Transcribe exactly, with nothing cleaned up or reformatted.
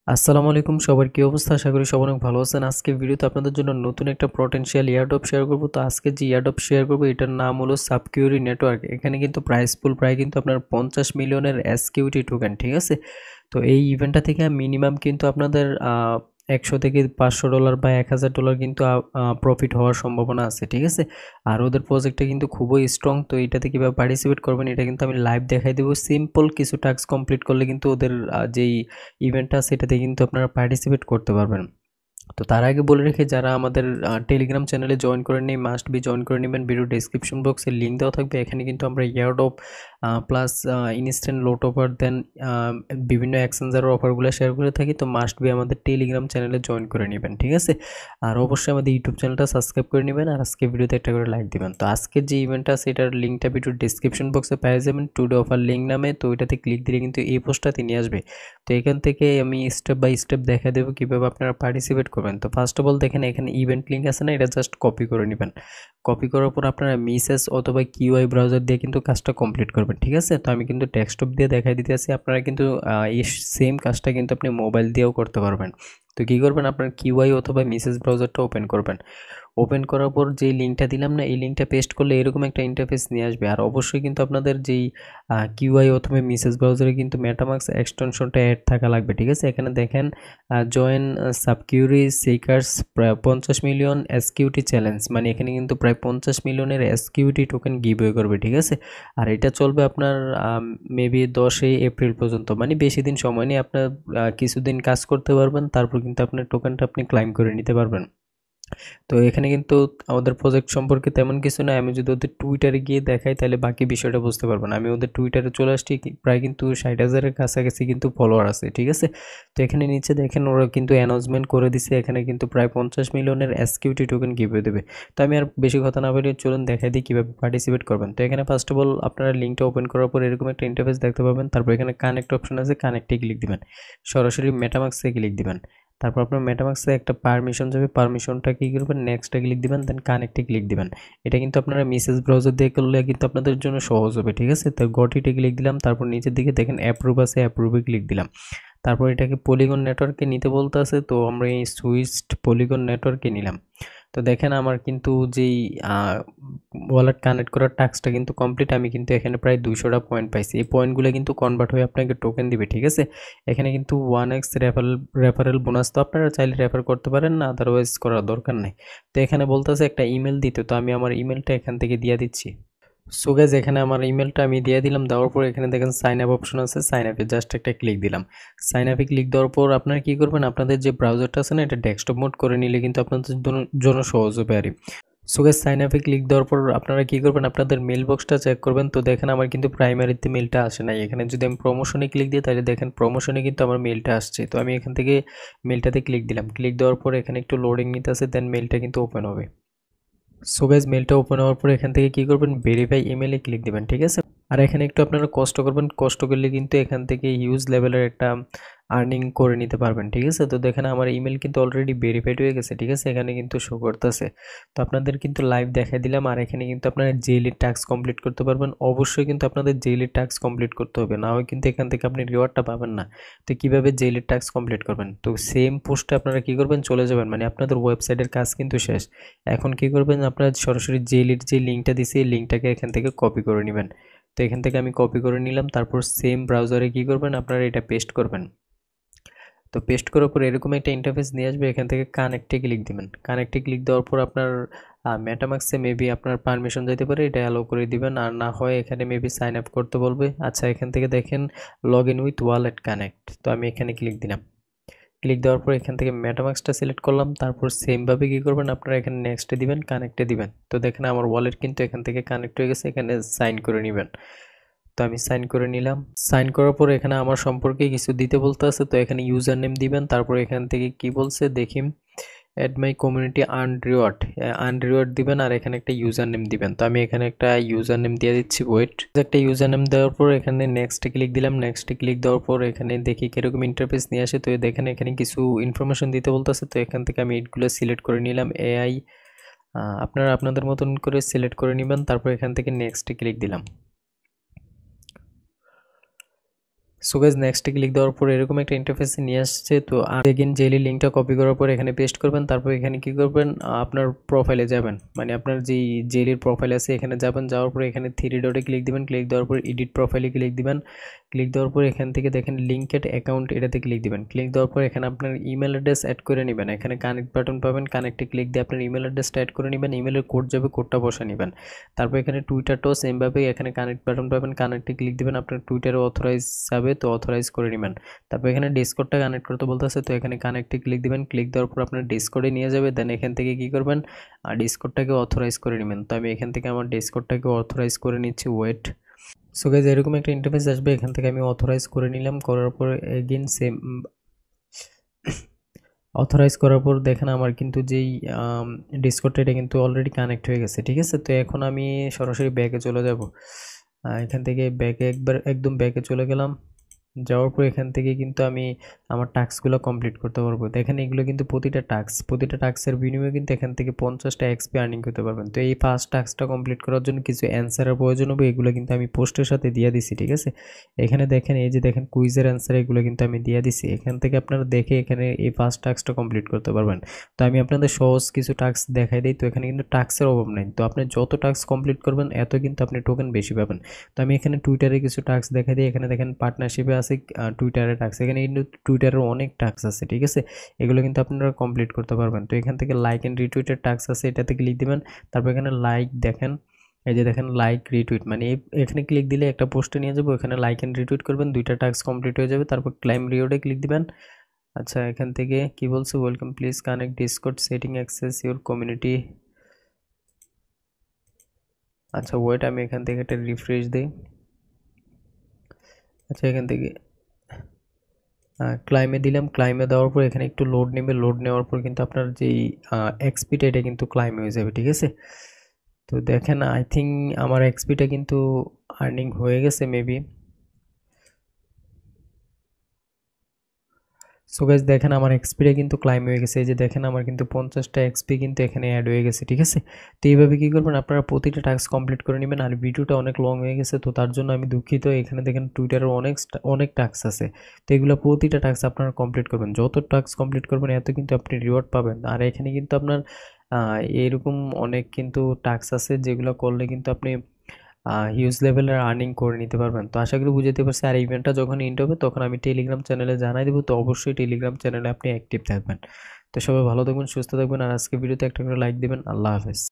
আসসালামু আলাইকুম সবার কি অবস্থা আশা করি সবাই অনেক ভালো আছেন আজকে ভিডিওতে আপনাদের জন্য নতুন একটা পটেনশিয়াল এয়ারড্রপ শেয়ার করব তো আজকে যে এয়ারড্রপ শেয়ার করব এটার নাম হলো সাবকিউরি নেটওয়ার্ক এখানে কিন্তু প্রাইস পুল প্রায় কিন্তু আপনার পঞ্চাশ মিলিয়নের এসকিউটি টোকেন ঠিক আছে তো এই ইভেন্টটা থেকে মিনিমাম কিন্তু আপনাদের একশো থেকে পাঁচশো ডলার বা এক হাজার ডলার কিন্তু প্রফিট হওয়ার সম্ভাবনা আছে ঠিক আছে আর ওদের প্রজেক্টটা কিন্তু খুবই স্ট্রং তো এটাতে কীভাবে পার্টিসিপেট করবেন এটা কিন্তু আমি লাইভ দেখাই দেবো সিম্পল কিছু টাস্ক কমপ্লিট করলে কিন্তু ওদের যেই ইভেন্টটা সেটাতে কিন্তু আপনারা পার্টিসিপেট করতে পারবেন তো তার আগে বলে রেখে যারা আমাদের টেলিগ্রাম চ্যানেলে জয়েন করে নেই মাস্ট বি জয়েন করে নেবেন ভিডিও ডেসক্রিপশন বক্সে লিঙ্ক দেওয়া থাকবে এখানে কিন্তু আমরা airdrop plus instant lot offer দেন বিভিন্ন এক্সচেঞ্জারের অফারগুলো শেয়ার করে থাকি তো মাস্ট বি আমাদের টেলিগ্রাম চ্যানেলে জয়েন করে নেবেন ঠিক আছে আর অবশ্যই আমাদের ইউটিউব চ্যানেলটা সাবস্ক্রাইব করে নেবেন আর আজকে ভিডিওতে একটা করে লাইক দিবেন তো আজকের যে ইভেন্টটা আছে এটার লিঙ্কটা ভিডিও ডেসক্রিপশন বক্সে পেয়ে যাবেন টুডে অফার লিঙ্ক নামে তো ওইটাতে ক্লিক দিলে কিন্তু এই পোস্টটাতে নিয়ে আসবে তো এখান থেকে আমি স্টেপ বাই স্টেপ দেখা দেবো কীভাবে আপনারা পার্টিসিপেট করবেন তো ফার্স্ট অফ অল দেখেন এখানে ইভেন্ট লিঙ্ক আছে না এটা জাস্ট কপি করে নেবেন কপি করার পর আপনারা মিসেস অথবা কিউআই ব্রাউজার দিয়ে কিন্তু কাজটা কমপ্লিট করবেন ঠিক আছে তো আমি কিন্তু ডেস্কটপ দিয়ে দেখাই দিতে আসি আপনারা কিন্তু এই সেম কাজটা কিন্তু আপনি মোবাইল দিয়েও করতে পারবেন তো কী করবেন আপনার কিউআই অথবা মিসেস ব্রাউজারটা ওপেন করবেন ওপেন করার পর যেই লিঙ্কটা দিলাম না এই লিঙ্কটা পেস্ট করলে এরকম একটা ইন্টারফেস নিয়ে আসবে আর অবশ্যই কিন্তু আপনাদের যেই কিউআই অথবা মিসেস ব্রাউজারে কিন্তু মেটামাক্স এক্সটেনশনটা অ্যাড থাকা লাগবে ঠিক আছে এখানে দেখেন জয়েন সাবকিউরি সিকার্স পঞ্চাশ মিলিয়ন এসকিউটি চ্যালেঞ্জ মানে এখানে কিন্তু প্রায় পঞ্চাশ মিলিয়নের এসকিউটি টোকেন গিভওয়ে করবে ঠিক আছে আর এটা চলবে আপনার মেবি দশই এপ্রিল পর্যন্ত মানে বেশি দিন সময় নেই আপনার কিছুদিন কাজ করতে পারবেন তারপর কিন্তু আপনার টোকেনটা আপনি ক্লাইম করে নিতে পারবেন তো এখানে কিন্তু আমাদের প্রজেক্ট সম্পর্কে তেমন কিছু না আমি যদি ওদের টুইটারে গিয়ে দেখাই তাহলে বাকি বিষয়টা বুঝতে পারবেন আমি ওদের টুইটারে চলে আসছি প্রায় কিন্তু ষাট হাজারের কাছাকাছি কিন্তু ফলোয়ার আছে ঠিক আছে তো এখানে নিচে দেখেন ওরা কিন্তু অ্যানাউন্সমেন্ট করে দিছে এখানে কিন্তু প্রায় পঞ্চাশ মিলিয়নের এসকিউটি টোকেন গিভওয়ে দেবে তো আমি আর বেশি কথা না বলে চলুন দেখাই দিই কীভাবে পার্টিসিপেট করবেন তো এখানে ফার্স্ট অফ অল আপনারা লিঙ্কটা ওপেন করার পর এরকম একটা ইন্টারফেস দেখতে পাবেন তারপর এখানে কানেক্ট অপশন আছে কানেক্টে ক্লিক দিবেন সরাসরি মেটামাক্সে ক্লিক দিবেন তারপর আপনার মেটামাক্সে একটা পারমিশন যাবে পারমিশনটা কী করবেন নেক্সটে ক্লিক দিবেন দেন কানেক্টে ক্লিক দিবেন এটা কিন্তু আপনারা মেসেজ ব্রাউজার দিয়ে করলে কিন্তু আপনাদের জন্য সহজ হবে ঠিক আছে তো গটিতে ক্লিক দিলাম তারপর নিচের দিকে দেখেন অ্যাপ্রুভ আছে অ্যাপ্রুভে ক্লিক দিলাম তারপর এটাকে পলিগন নেটওয়ার্কে নিতে বলতে আছে তো আমরা এই সুইচড পলিগন নেটওয়ার্কে নিলাম তো দেখেন আমার কিন্তু যেই ওয়ালেট কানেক্ট করার টাস্কটা কিন্তু কমপ্লিট আমি কিন্তু এখানে প্রায় দুইশোটা পয়েন্ট পাইছি এই পয়েন্টগুলো কিন্তু কনভার্ট হয়ে আপনাকে টোকেন দিবে ঠিক আছে এখানে কিন্তু one x referral referral bonus তো আপনারা চাইলে রেফার করতে পারেন না আদারওয়াইজ করার দরকার নেই তো এখানে বলতেছে একটা ইমেল দিতে তো আমি আমার ইমেলটা এখান থেকে দিয়ে দিচ্ছি সো গাইজ এখানে আমার ইমেলটা আমি দিয়ে দিলাম দেওয়ার পর এখানে দেখেন সাইন আপ অপশন আছে সাইন আপে জাস্ট একটা ক্লিক দিলাম সাইন আপে ক্লিক দেওয়ার পর আপনারা কী করবেন আপনাদের যে ব্রাউজারটা আছে না এটা ডেস্কটপ মোড করে নিলে কিন্তু আপনাদের জন্য সহজ হবে আর সো গাইজ সাইন আপে ক্লিক দেওয়ার পর আপনারা কী করবেন আপনাদের মেল বক্সটা চেক করবেন তো দেখেন আমার কিন্তু প্রাইমারিতে মেলটা আসে নাই এখানে যদি আমি প্রমোশনে ক্লিক দিই তাহলে দেখেন প্রমোশনে কিন্তু আমার মেলটা আসছে তো আমি এখান থেকে মেলটাতে ক্লিক দিলাম ক্লিক দেওয়ার পর এখানে একটু লোডিং নিতে আসে দেন মেলটা কিন্তু ওপেন হবে সো গাইজ মেলটা ওপেন হওয়ার পর এখান থেকে কী করবেন ভেরিফাই ইমেলে ক্লিক দেবেন ঠিক আছে আর এখানে একটু আপনারা কষ্ট করবেন কষ্ট করলে কিন্তু এখান থেকে হিউজ লেভেলের একটা আর্নিং করে নিতে পারবেন ঠিক আছে তো দেখেন আমার ইমেল কিন্তু অলরেডি ভেরিফাইড হয়ে গেছে ঠিক আছে এখানে কিন্তু শো করতেছে তো আপনাদের কিন্তু লাইভ দেখাই দিলাম আর এখানে কিন্তু আপনারা ডেইলি টাস্ক কমপ্লিট করতে পারবেন অবশ্যই কিন্তু আপনাদের ডেইলি টাস্ক কমপ্লিট করতে হবে না হয় কিন্তু এখান থেকে আপনি রিওয়ার্ডটা পাবেন না তো কীভাবে ডেইলি টাস্ক কমপ্লিট করবেন তো সেম পোস্টে আপনারা কী করবেন চলে যাবেন মানে আপনাদের ওয়েবসাইটের কাজ কিন্তু শেষ এখন কী করবেন আপনারা সরাসরি ডেইলির যে লিঙ্কটা দিয়েছি এই লিঙ্কটাকে এখান থেকে কপি করে নেবেন তো এখান থেকে আমি কপি করে নিলাম তারপর সেম ব্রাউজারে কী করবেন আপনারা এটা পেস্ট করবেন তো পেস্ট করার পর এরকম একটা ইন্টারফেস নিয়ে আসবে এখান থেকে কানেক্টে ক্লিক দিবেন কানেক্টে ক্লিক দেওয়ার পর আপনার মেটামাক্সে মেবি আপনার পারমিশন যেতে পারে এটা অ্যালো করে দিবেন আর না হয় এখানে মেবি সাইন আপ করতে বলবে আচ্ছা এখান থেকে দেখেন log in with wallet connect তো আমি এখানে ক্লিক দিলাম ক্লিক দেওয়ার পর এখান থেকে মেটামাক্সটা সিলেক্ট করলাম তারপর সেমভাবে কী করবেন আপনারা এখানে নেক্সটে দিবেন কানেক্টে দিবেন তো দেখেন আমার ওয়ালেট কিন্তু এখান থেকে কানেক্ট হয়ে গেছে এখানে সাইন করে নেবেন তো আমি সাইন করে নিলাম সাইন করার পর এখানে আমার সম্পর্কে কিছু দিতে বলতে আছে তো এখানে ইউজার নেম দিবেন তারপর এখান থেকে কি বলছে দেখি add my community earn reward earn reward দিবেন আর এখানে একটা ইউজার নেম দিবেন তো আমি এখানে একটা ইউজার নেম দিয়ে দিচ্ছি ওয়েট একটা ইউজার নেম দেওয়ার পর এখানে নেক্সটে ক্লিক দিলাম নেক্সটে ক্লিক দেওয়ার পর এখানে দেখি কিরকম ইন্টারফেস নিয়ে আসে তো দেখেন এখানে কিছু ইনফরমেশন দিতে বলতেছে তো এখান থেকে আমি এইগুলো সিলেক্ট করে নিলাম এআই আপনারা আপনাদের মতন করে সিলেক্ট করে নেবেন তারপর এখান থেকে নেক্সটে ক্লিক দিলাম সো গাইস নেক্সটে ক্লিক দেওয়ার পর এরকম একটা ইন্টারফেসে নিয়ে আসছে। তো এগেইন জেলি লিঙ্কটা কপি করার পর এখানে পেস্ট করবেন, তারপর এখানে কি করবেন আপনার প্রোফাইলে যাবেন, মানে আপনার যেই জেলির প্রোফাইল আছে এখানে যাবেন, যাওয়ার পর এখানে থ্রি ডটে ক্লিক দিবেন, ক্লিক দেওয়ার পর এডিট প্রোফাইলে ক্লিক দিবেন, ক্লিক দেওয়ার পর এখান থেকে দেখেন লিঙ্কেড অ্যাকাউন্ট এটাতে ক্লিক দিবেন, ক্লিক দেওয়ার পর এখানে আপনার ইমেল অ্যাড্রেস অ্যাড করে নেবেন, এখানে কানেক্ট বাটন পাবেন, কানেক্টে ক্লিক দিয়ে আপনার ইমেল অ্যাড্রেসটা অ্যাড করে নেবেন, ইমেলের কোড যাবে, কোডটা বসে নেবেন, তারপর এখানে টুইটারটাও সেমভাবে এখানে কানেক্ট বাটন পাবেন, কানেক্টে ক্লিক দিবেন, আপনার টুইটারে অথরাইজ যাবে, তো অথরাইজ করে নেবেন, তারপর এখানে ডিসকর্ডটা কানেক্ট করতে বলতেছে, তো এখানে কানেক্টে ক্লিক দিবেন, ক্লিক দেওয়ার পর আপনার ডিসকর্ডে নিয়ে যাবে, দেন এখান থেকে কি করবেন আর ডিসকর্ডটাকে অথরাইজ করে নেবেন। তো আমি এখান থেকে আমার ডিসকর্ডটাকে অথরাইজ করে নিচ্ছি, ওয়েট। সো গাইজ এরকম একটা ইন্টারফেস আসবে, এখান থেকে আমি অথরাইজ করে নিলাম, করার পর এগেইন সেম অথরাইজ করার পর দেখেন আমার কিন্তু যেই ডিসকর্ডটা এটা কিন্তু অলরেডি কানেক্ট হয়ে গেছে, ঠিক আছে। তো এখন আমি সরাসরি ব্যাকে চলে যাব, এখান থেকে ব্যাকে একবার একদম ব্যাকে চলে গেলাম, যাওয়ার পর এখান থেকে কিন্তু আমি আমার টাস্কগুলো কমপ্লিট করতে পারবো। দেখেন এগুলো কিন্তু প্রতিটা টাস্ক প্রতিটা টাস্কের বিনিময়ে কিন্তু এখান থেকে পঞ্চাশটা এক্সপি আর্নিং করতে পারবেন। তো এই ফার্স্ট টাস্কটা কমপ্লিট করার জন্য কিছু অ্যান্সারের প্রয়োজন হবে, এগুলো কিন্তু আমি পোস্টের সাথে দিয়ে দিছি, ঠিক আছে। এখানে দেখেন এই যে দেখেন কুইজের অ্যান্সার এগুলো কিন্তু আমি দিয়ে দিছি, এখান থেকে আপনারা দেখে এখানে এই ফার্স্ট টাস্কটা কমপ্লিট করতে পারবেন। তো আমি আপনাদের সহজ কিছু টাস্ক দেখাই দিই। তো এখানে কিন্তু টাস্কের অভাব নেই, তো আপনি যত টাস্ক কমপ্লিট করবেন এত কিন্তু আপনি টোকেন বেশি পাবেন। তো আমি এখানে টুইটারে কিছু টাস্ক দেখাই দিই, এখানে দেখেন পার্টনারশিপে আছে টুইটারের টাস্ক, এখানে কিন্তু টুইটারের অনেক টাস্ক আছে, ঠিক আছে, এগুলো কিন্তু আপনারা কমপ্লিট করতে পারবেন। তো এখান থেকে লাইক এন্ড রিটুইটের টাস্ক আছে, এটাতে ক্লিক দিবেন, তারপর এখানে লাইক দেখেন এই যে দেখেন লাইক রিটুইট, মানে এখানে ক্লিক দিলে একটা পোস্টে নিয়ে যাবো, এখানে লাইক এন্ড রিটুইট করবেন, দুইটা টাস্ক কমপ্লিট হয়ে যাবে। তারপর ক্লাইম রিওয়ার্ডে ক্লিক দিবেন। আচ্ছা এখান থেকে কি বলছে, welcome please connect Discord setting access your community. আচ্ছা ওয়েট আমি এখান থেকে একটা রিফ্রেশ দিই। আচ্ছা এখান থেকে ক্লাইমে দিলাম, ক্লাইমে দেওয়ার পর এখানে একটু লোড নেবে, লোড নেওয়ার পর কিন্তু আপনার যেই এক্সপিটা এটা কিন্তু ক্লাইম হয়ে যাবে, ঠিক আছে। তো দেখেন আই থিঙ্ক আমার এক্সপিটা কিন্তু আর্নিং হয়ে গেছে মেবি। সো গাইস দেখেন আমার এক্সপিটা কিন্তু ক্লাইম হয়ে গেছে, এই যে দেখেন আমার কিন্তু পঞ্চাশটা এক্সপি কিন্তু এখানে অ্যাড হয়ে গেছে, ঠিক আছে। তো এইভাবে কী করবেন আপনারা প্রতিটা টাস্ক কমপ্লিট করে নেবেন। আর ভিডিওটা অনেক লং হয়ে গেছে, তো তার জন্য আমি দুঃখিত। এখানে দেখেন টুইটারের অনেক অনেক টাস্ক আছে, তো এগুলো প্রতিটা টাস্ক আপনারা কমপ্লিট করবেন, যত টাস্ক কমপ্লিট করবেন এত কিন্তু আপনি রিওয়ার্ড পাবেন। আর এখানে কিন্তু আপনার এরকম অনেক কিন্তু টাস্ক আছে যেগুলো করলে কিন্তু আপনি হিউজ লেভেলের আর্নিং করে নিতে পারবেন। তো আশা করি বুঝতে পারছি। আর ইভেন্টটা যখন এন্ড হবে তখন আমি টেলিগ্রাম চ্যানেলে জানাই দেবো, তো অবশ্যই টেলিগ্রাম চ্যানেলে আপনি অ্যাক্টিভ থাকবেন। তো সবাই ভালো থাকবেন, সুস্থ থাকবেন, আর আজকে ভিডিওতে একটা করে লাইক দিবেন। আল্লাহ হাফেজ।